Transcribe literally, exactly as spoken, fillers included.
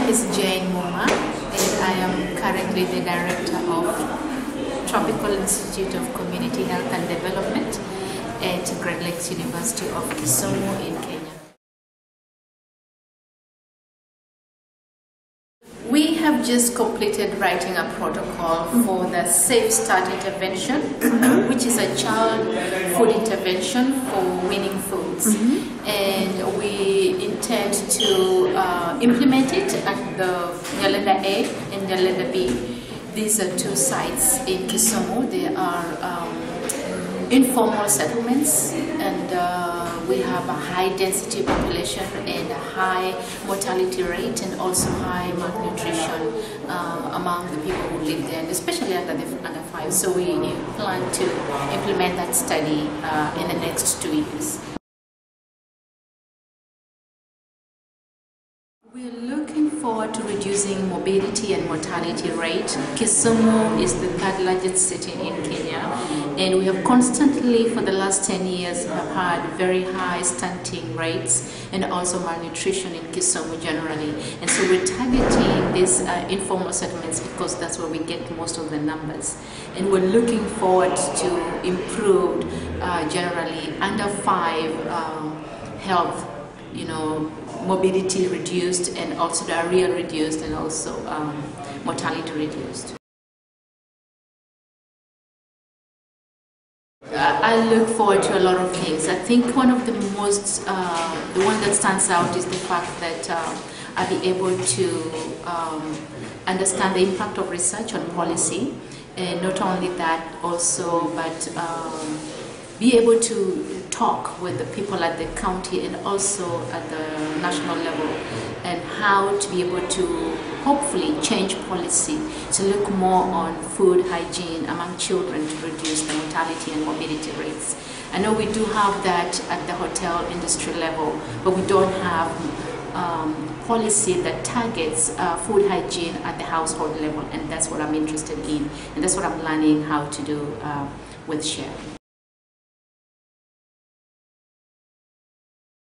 is Jane Moma, and I am currently the Director of Tropical Institute of Community Health and Development at Great Lakes University of Kisumu in Kenya. We have just completed writing a protocol for the Safe Start intervention, mm-hmm. which is a child food intervention for weaning foods. Mm-hmm. And we intend to uh, implement it at the Nyalenda A and Nyalenda B. These are two sites in Kisumu. They are um, informal settlements, and uh, we have a high density population and a high mortality rate and also high malnutrition uh, among the people who live there, and especially under the under five. So we plan to implement that study uh, in the next two years. We're looking forward to reducing morbidity and mortality rate. Kisumu is the third largest city in Kenya, and we have constantly for the last ten years have had very high stunting rates and also malnutrition in Kisumu generally. And so we're targeting these uh, informal settlements because that's where we get most of the numbers. And we're looking forward to improved uh, generally under five um, health, you know, morbidity reduced and also diarrhea reduced and also um, mortality reduced. I look forward to a lot of things. I think one of the most, uh, the one that stands out is the fact that uh, I'll be able to um, understand the impact of research on policy, and not only that also, but um, be able to talk with the people at the county and also at the national level, and how to be able to hopefully change policy to look more on food hygiene among children to reduce the mortality and morbidity rates. I know we do have that at the hotel industry level, but we don't have um, policy that targets uh, food hygiene at the household level, and that's what I'm interested in, and that's what I'm learning how to do uh, with Share.